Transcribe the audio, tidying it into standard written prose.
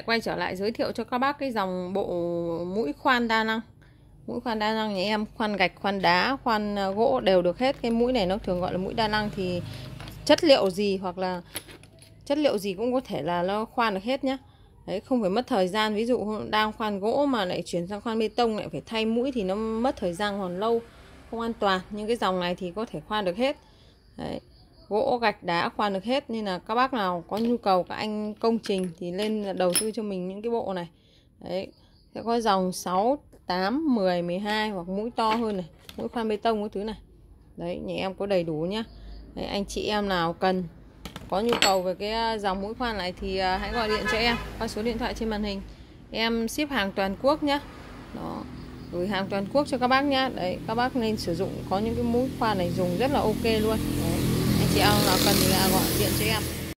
quay trở lại giới thiệu cho các bác cái dòng bộ mũi khoan đa năng. Mũi khoan đa năng nhà em khoan gạch, khoan đá, khoan gỗ đều được hết. Cái mũi này nó thường gọi là mũi đa năng, thì chất liệu gì hoặc là chất liệu gì cũng có thể là nó khoan được hết nhá. Đấy, không phải mất thời gian. Ví dụ đang khoan gỗ mà lại chuyển sang khoan bê tông lại phải thay mũi thì nó mất thời gian còn lâu, không an toàn. Nhưng cái dòng này thì có thể khoan được hết. Đấy, gỗ gạch đá khoan được hết. Nên là các bác nào có nhu cầu, các anh công trình thì lên đầu tư cho mình những cái bộ này. Đấy, sẽ có dòng 6, 8, 10, 12 hoặc mũi to hơn này, mũi khoan bê tông cái thứ này. Đấy, nhà em có đầy đủ nhá. Đấy, anh chị em nào cần có nhu cầu về cái dòng mũi khoan này thì hãy gọi điện cho em qua số điện thoại trên màn hình. Em ship hàng toàn quốc nhá. Đó, gửi hàng toàn quốc cho các bác nhá. Đấy, các bác nên sử dụng, có những cái mũi khoan này dùng rất là ok luôn. Đấy, anh chị em nào cần thì gọi điện cho em.